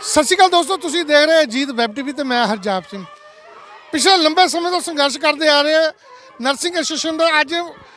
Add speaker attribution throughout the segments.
Speaker 1: ਸਤਿ ਸ਼੍ਰੀ ਅਕਾਲ ਦੋਸਤੋ, ਤੁਸੀਂ ਦੇਖ ਰਹੇ ਅਜੀਤ ਵੈਬ ਟੀਵੀ ਤੇ ਮੈਂ ਹਰਜਾਪ ਸਿੰਘ। ਪਿਛਲੇ ਲੰਬੇ ਸਮੇਂ ਤੋਂ ਸੰਘਰਸ਼ ਕਰਦੇ ਆ ਰਹੇ ਨਰਸਿੰਗ ਐਸੋਸੀਏਸ਼ਨ ਦਾ ਅੱਜ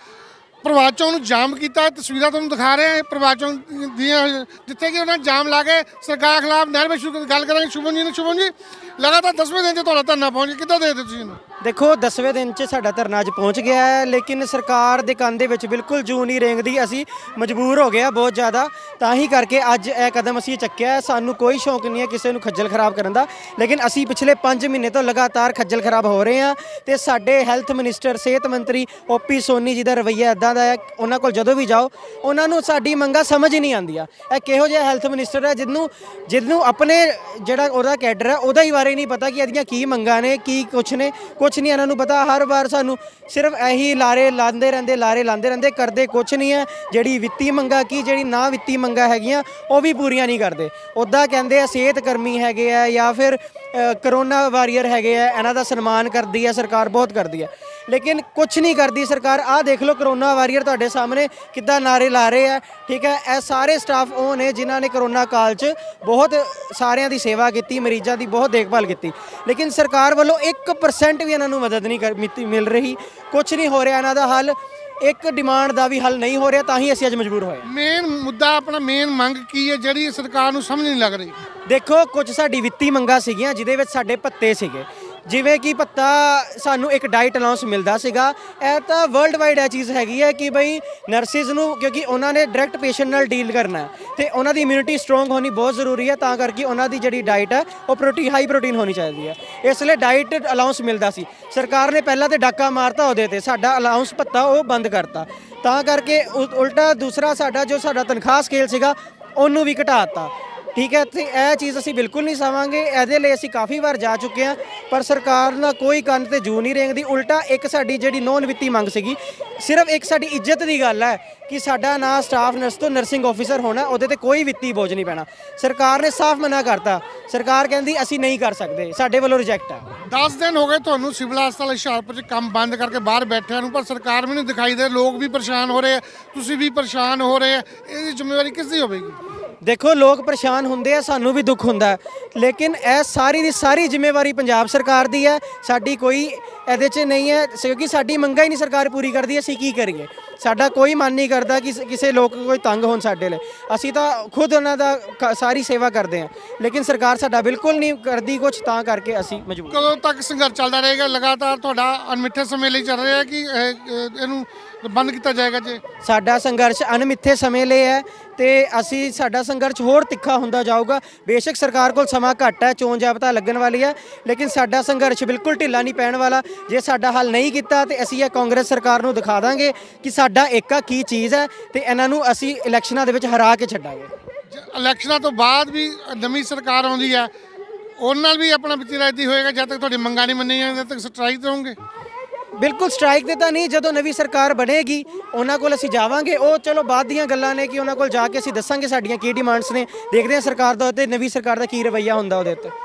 Speaker 1: ਪ੍ਰਭਾਤ ਚੌਂਕ ਨੂੰ ਜਾਮ ਕੀਤਾ। ਤਸਵੀਰਾਂ ਤੁਹਾਨੂੰ ਦਿਖਾ ਰਹੇ ਹਾਂ ਪ੍ਰਭਾਤ ਚੌਂਕ ਦੀਆਂ, ਜਿੱਥੇ ਕਿ ਉਹਨਾਂ ਜਾਮ ਲਾ ਕੇ ਸਰਕਾਰ ਖਿਲਾਫ ਨਹਿਰ ਵਿੱਚ ਗੱਲ ਕਰਾਂਗੇ। ਸ਼ੁਭਮ ਜੀ ਲਗਾਤਾਰ 10ਵੇਂ ਦਿਨ 'ਚ ਤੁਹਾਡਾ ਧਰਨਾ ਪਹੁੰਚ ਗਿਆ, ਕਿੱਦਾਂ ਦੇਖਦੇ ਤੁਸੀਂ ਇਹਨੂੰ?
Speaker 2: देखो 10वें दिन च साडा धरना अज पहुँच गया है, लेकिन सरकार के कंन दे विच बिल्कुल जू नहीं रेंगदी। असी मजबूर हो गए बहुत ज़्यादा, तां ही करके अज यह कदम असी चक्या है। सानू कोई शौक नहीं है किसी नूं खज्जल खराब करन दा, लेकिन असी पिछले 5 महीने तो लगातार खज्जल खराब हो रहे हैं। तो साडे हैल्थ मिनिस्टर सेहत मंत्री ओपी सोनी जी का रवैया इदां दा है, उन्हां कोल जदों भी जाओ उन्हां नूं साडी मंगां समझ ही नहीं आंदियां। यह किहो जिहा हैल्थ मिनिस्टर है जिन्नू अपने जिहड़ा ओहदा कैडर है ओहदा ही बारे नहीं पता कि इहदियां की मंगां ने, की कुछ नहीं इन्हां नूं पता। हर बार सानू सिर्फ यही लारे लाते रहते करते कुछ नहीं है। जिहड़ी वित्ती मंगा की जिहड़ी ना वित्ती मंगा हैगियां वो भी पूरियां नहीं करते। उदा कहते हैं सेहत कर्मी हैगे है या फिर करोना वारियर हैगे है, इन्हां दा सन्मान करती है सरकार, बहुत करती है, लेकिन कुछ नहीं करती सरकार। आ देख लो करोना वारियर तुहाडे सामने किद्दां नारे ला रहे हैं, ठीक है। यह सारे स्टाफ वो ने जिन्हां ने करोना काल च बहुत सारिਆਂ ਦੀ सेवा की, मरीजों की बहुत देखभाल की, लेकिन सरकार वालों 1% भी इन्हां नूं मदद नहीं मिल रही। कुछ नहीं हो रहा इन्हां दा हल, एक डिमांड का भी हल नहीं हो रहा, तां ही असीं अज मजबूर होए।
Speaker 1: मेन मुद्दा अपना मेन मंग की है जिहड़ी सरकार नूं समझ नहीं लग रही?
Speaker 2: देखो कुछ साडी वित्ती मंगां सीगीआं जिहदे विच साडे भत्ते सीगे, जिवें कि भत्ता सानू एक डाइट अलाउंस मिलता सीगा। यह तो वर्ल्ड वाइड यह चीज़ हैगी है कि बई नर्सिज नूं, क्योंकि उन्होंने डायरैक्ट पेशेंट नाल डील करना है तो उन्होंने इम्यूनिटी स्ट्रोंग होनी बहुत जरूरी है, तां करके उन्होंने जिहड़ी डाइट है वो हाई प्रोटीन होनी चाहिए है। इसलिए डाइट अलाउंस मिलता सी। सरकार ने पहला तो डाका मारता उहदे ते, साडा अलाउंस भत्ता वो बंद करता, तां करके उल्टा दूसरा साडा जो साडा तनख्वाह स्केल सीगा उन्होंने भी घटाता, ठीक है। तो यह चीज़ असी बिल्कुल नहीं सहांगे। ये लिए असी काफ़ी बार जा चुके हैं पर सरकार ना कोई कंन ते जू नहीं रेंगदी। उल्टा एक साडी जिहड़ी नॉन वित्ती मंग सीगी, सिर्फ एक साडी इज्जत की गल है कि साडा ना स्टाफ नर्स तो नर्सिंग ऑफिसर होना, उहदे ते कोई वित्ती बोझ नहीं पैना। सरकार ने साफ मना करता, सरकार कहती असी नहीं कर सकते, साडे वालों रिजैक्ट है।
Speaker 1: 10 दिन हो गए तुहानूं सिविल हस्पताल हुशियारपुर च काम बंद करके बाहर बैठे पर सरकार भी नहीं दिखाई दे। लोग भी परेशान हो रहे हैं, तुसीं भी परेशान हो रहे हैं, इसकी जिम्मेवारी किसदी होवेगी?
Speaker 2: देखो लोग परेशान होंगे है, सानू भी दुख होंदा है, लेकिन यह सारी की सारी जिम्मेवारी पंजाब सरकार दी है, साडी कोई ਇਹਦੇ 'ਚ नहीं है, क्योंकि साडी मंगां ही नहीं सरकार पूरी करती। असीं की करिए? साडा कोई मन नहीं करता कि किसी लोग कोई तंग होण साडे लई। असीं तां खुद उन्हां दा सारी सेवा करते हैं, लेकिन सरकार साडा बिल्कुल नहीं करती कुछ, तां करके असीं मजबूर।
Speaker 1: कदों तक संघर्ष चलता रहेगा? लगातार तुहाडा अनमिथे समय ਲਈ ਚੱਲ ਰਿਹਾ कि ਇਹਨੂੰ बंद किया जाएगा? जे
Speaker 2: साडा संघर्ष अनमिथे समय लिए है तो असी साडा संघर्ष होर तिखा होंदा जाऊगा। बेशक सरकार कोल समा घट है, चोण जाबता लगन वाली है, लेकिन साडा संघर्ष बिल्कुल ढिला नहीं पैण वाला। जे साडा हल नहीं किया तो असी यह कांग्रेस सरकार नूं दिखा देंगे कि साडा एका की चीज़ है, तो इन्हां नूं असी इलैक्शनां दे विच हरा के छड्डांगे।
Speaker 1: इलैक्शनां तो बाद भी नवीं सरकार आउंदी है, उहनां नाल भी अपना विचरायती होएगा जब तक तुहाडी मंगां नहीं मन्नी जांदियां, तब तक स्ट्राइक ते होणगे?
Speaker 2: बिल्कुल स्ट्राइक देता नहीं, जो नवी सरकार बनेगी उन्होंने को असी जावांगे। वो चलो बाद दियां गल्लां ने कि उन्होंने को जाके असी दसांगे साडियां की डिमांड्स ने, देखते हैं सरकार दा ते नवी सरकार दा की रवैया हुंदा उहदे ते।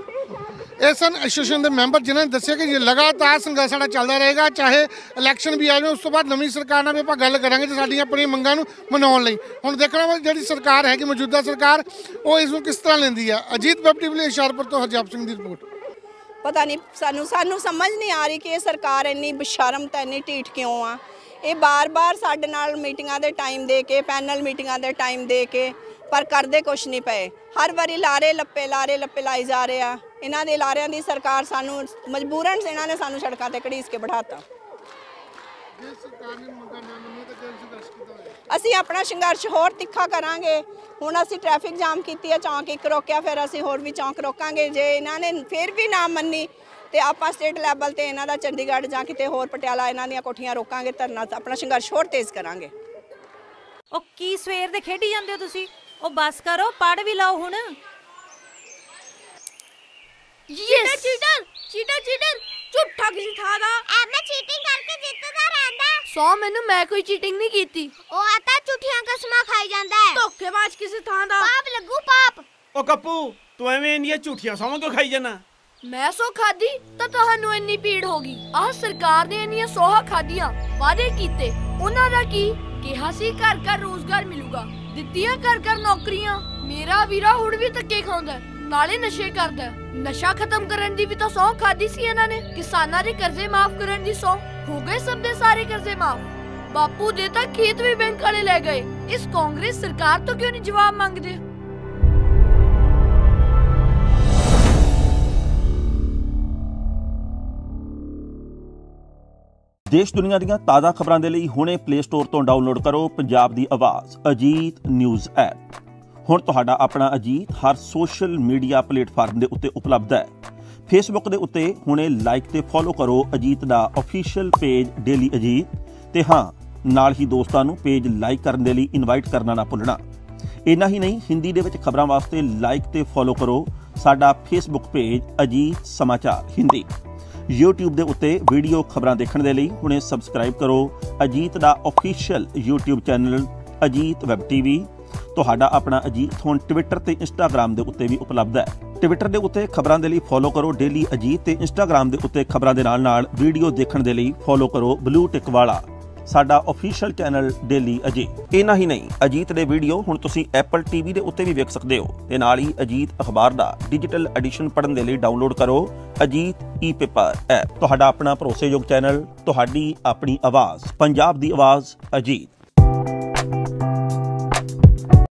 Speaker 1: ਇਹ ਸਨ ਐਸੋਸੀਏਸ਼ਨ ਦੇ ਮੈਂਬਰ ਜਿਨ੍ਹਾਂ ਨੇ ਦੱਸਿਆ ਕਿ ਇਹ ਲਗਾਤਾਰ ਸੰਘਰਸ਼ ਸਾਡਾ ਚੱਲਦਾ ਰਹੇਗਾ, ਚਾਹੇ ਇਲੈਕਸ਼ਨ ਵੀ ਆ ਜਾਵੇ। ਉਸ ਤੋਂ ਬਾਅਦ ਨਵੀਂ ਸਰਕਾਰ ਨਾਲ ਵੀ ਆਪਾਂ ਗੱਲ ਕਰਾਂਗੇ ਤੇ ਸਾਡੀਆਂ ਆਪਣੀਆਂ ਮੰਗਾਂ ਨੂੰ ਮਨਾਉਣ ਲਈ। ਹੁਣ ਦੇਖਣਾ ਵਾ ਜਿਹੜੀ ਸਰਕਾਰ ਹੈਗੀ ਮੌਜੂਦਾ ਸਰਕਾਰ ਉਹ ਇਸ ਨੂੰ ਕਿਸ ਤਰ੍ਹਾਂ ਲੈਂਦੀ ਆ। ਅਜੀਤ ਵੈਬ ਟੀਵੀ ਲਈ ਹੁਸ਼ਿਆਰਪੁਰ ਤੋਂ ਹਰਜਾਪ ਸਿੰਘ ਦੀ ਰਿਪੋर्ट।
Speaker 3: पता नहीं सानू समझ नहीं आ रही कि ये सरकार इन्नी बशर्म तो इन्नी ढीठ क्यों आ। ये बार बार साडे नाल मीटिंगां दे टाइम दे के, पैनल मीटिंगां दे टाइम दे के, पर करदे कुछ नहीं पे। हर बारी लारे लप्पे लाई जा रहे आ। इन्हां दे लारियां दी सरकार सानू मजबूरन इन्हां ने सानू सड़कां ते घड़ीस के बिठाता। ਅਸੀਂ ਆਪਣਾ ਸੰਘਰਸ਼ ਹੋਰ ਤਿੱਖਾ ਕਰਾਂਗੇ। ਹੁਣ ਅਸੀਂ ਟ੍ਰੈਫਿਕ ਜਾਮ ਕੀਤੀ ਹੈ, ਚੌਂਕ ਇੱਕ ਰੋਕਿਆ, ਫਿਰ ਅਸੀਂ ਹੋਰ ਵੀ ਚੌਂਕ ਰੋਕਾਂਗੇ। ਜੇ ਇਹਨਾਂ ਨੇ ਫਿਰ ਵੀ ਨਾ ਮੰਨੀ ਤੇ ਆਪਾਂ ਸਟੇਟ ਲੈਵਲ ਤੇ ਇਹਨਾਂ ਦਾ ਚੰਡੀਗੜ੍ਹ ਜਾਂ ਕਿਤੇ ਹੋਰ ਪਟਿਆਲਾ ਇਹਨਾਂ ਦੀਆਂ ਕੋਠੀਆਂ ਰੋਕਾਂਗੇ, ਧਰਨਾ ਆਪਣਾ ਸੰਘਰਸ਼ ਹੋਰ ਤੇਜ਼ ਕਰਾਂਗੇ।
Speaker 4: ਉਹ ਕੀ ਸਵੇਰ ਦੇ ਖੇਡੀ ਜਾਂਦੇ ਹੋ ਤੁਸੀਂ? ਉਹ ਬਸ ਕਰੋ, ਪੜ੍ਹ ਵੀ ਲਓ ਹੁਣ।
Speaker 5: चीटर झूठा किसी था दा मैं चीटिंग करके जितदा रहंदा। सो मैनू मैं कोई चीटिंग नहीं कीती। ओ आता झूठियां कसमां खाई जांदा है, धोखेबाज किसी थां दा। पाप लगू पाप।
Speaker 6: ओ कप्पू तू एवें इन्नियां झूठियां सौं क्यों खाई जाना?
Speaker 5: मैं सो खादी तो तुहानू इन्नी पीड़ होगी। आह सरकार ने इन्नियां सोहा खादियां, वादे कीते, उन्हां दा की किहा सी घर घर रोजगार मिलूगा, दित्तियां घर घर नौकरियां। मेरा वीरा हुण भी धक्के खांदा। ਨਾਲੇ ਨਸ਼ੇ ਕਰਦਾ ਹੈ। ਨਸ਼ਾ ਖਤਮ ਕਰਨ ਦੀ ਵੀ ਤਾਂ ਸਹੁੰ ਖਾਦੀ ਸੀ ਇਹਨਾਂ ਨੇ। ਕਿਸਾਨਾਂ ਦੇ ਕਰਜ਼ੇ ਮਾਫ ਕਰਨ ਦੀ ਸਹੁੰ, ਹੋ ਗਏ ਸਭ ਦੇ ਸਾਰੇ ਕਰਜ਼ੇ ਮਾਫ। ਬਾਪੂ ਦੇ ਤਾਂ ਖੇਤ ਵੀ ਬੈਂਕ ਵਾਲੇ ਲੈ ਗਏ। ਇਸ ਕਾਂਗਰਸ ਸਰਕਾਰ ਤੋਂ ਕਿਉਂ ਨਹੀਂ ਜਵਾਬ ਮੰਗਦੇ?
Speaker 7: ਦੇਸ਼ ਦੁਨੀਆ ਦੀਆਂ ਤਾਜ਼ਾ ਖਬਰਾਂ ਦੇ ਲਈ ਹੁਣੇ ਪਲੇ ਸਟੋਰ ਤੋਂ ਡਾਊਨਲੋਡ ਕਰੋ ਪੰਜਾਬ ਦੀ ਆਵਾਜ਼ ਅਜੀਤ ਨਿਊਜ਼ ਐਪ। ਹੁਣ ਤੁਹਾਡਾ ਆਪਣਾ ਅਜੀਤ ਹਰ ਸੋਸ਼ਲ ਮੀਡੀਆ ਪਲੇਟਫਾਰਮ ਦੇ ਉੱਤੇ ਉਪਲਬਧ ਹੈ। ਫੇਸਬੁੱਕ ਦੇ ਉੱਤੇ ਹੁਣੇ ਲਾਈਕ ਤੇ ਫੋਲੋ ਕਰੋ ਅਜੀਤ ਦਾ ਅਫੀਸ਼ੀਅਲ ਪੇਜ ਡੇਲੀ ਅਜੀਤ, ਤੇ ਹਾਂ ਨਾਲ ਹੀ ਦੋਸਤਾਂ ਨੂੰ ਪੇਜ ਲਾਈਕ ਕਰਨ ਦੇ ਲਈ ਇਨਵਾਈਟ ਕਰਨਾ ਨਾ ਭੁੱਲਣਾ। ਇੰਨਾ ਹੀ ਨਹੀਂ, ਹਿੰਦੀ ਦੇ ਵਿੱਚ ਖਬਰਾਂ ਵਾਸਤੇ ਲਾਈਕ ਤੇ ਫੋਲੋ ਕਰੋ ਸਾਡਾ ਫੇਸਬੁੱਕ ਪੇਜ ਅਜੀਤ ਸਮਾਚਾਰ ਹਿੰਦੀ। YouTube ਦੇ ਉੱਤੇ ਵੀਡੀਓ ਖਬਰਾਂ ਦੇਖਣ ਦੇ ਲਈ ਹੁਣੇ ਸਬਸਕ੍ਰਾਈਬ ਕਰੋ ਅਜੀਤ ਦਾ official YouTube channel Ajit web TV. ਤੁਹਾਡਾ ਆਪਣਾ ਅਜੀਤ ਹੁਣ ਟਵਿੱਟਰ ਤੇ ਇੰਸਟਾਗ੍ਰਾਮ ਦੇ ਉੱਤੇ ਵੀ ਉਪਲਬਧ ਹੈ। ਟਵਿੱਟਰ ਦੇ ਉੱਤੇ ਖਬਰਾਂ ਦੇ ਲਈ ਫੋਲੋ ਕਰੋ ਡੇਲੀ ਅਜੀਤ, ਤੇ ਇੰਸਟਾਗ੍ਰਾਮ ਦੇ ਉੱਤੇ ਖਬਰਾਂ ਦੇ ਨਾਲ ਵੀਡੀਓ ਦੇਖਣ ਦੇ ਲਈ ਫੋਲੋ ਕਰੋ ਬਲੂ ਟਿਕ ਵਾਲਾ ਸਾਡਾ ਅਫੀਸ਼ੀਅਲ ਚੈਨਲ ਡੇਲੀ ਅਜੀਤ। ਇੰਨਾ ਹੀ ਨਹੀਂ, ਅਜੀਤ ਦੇ ਵੀਡੀਓ ਹੁਣ ਤੁਸੀਂ ਐਪਲ TV ਦੇ ਉੱਤੇ ਵੀ ਵੇਖ ਸਕਦੇ ਹੋ, ਤੇ ਨਾਲ ਹੀ ਅਜੀਤ ਅਖਬਾਰ ਦਾ ਡਿਜੀਟਲ ਐਡੀਸ਼ਨ ਪੜ੍ਹਨ ਦੇ ਲਈ ਡਾਊਨਲੋਡ ਕਰੋ ਅਜੀਤ ਈ-ਪੇਪਰ ਐਪ। ਤੁਹਾਡਾ ਆਪਣਾ ਭਰੋਸੇਯੋਗ ਚੈਨਲ, ਤੁਹਾਡੀ ਆਪਣੀ ਆਵਾਜ਼, ਪੰਜਾਬ ਦੀ ਆਵਾਜ਼ ਅਜੀਤ।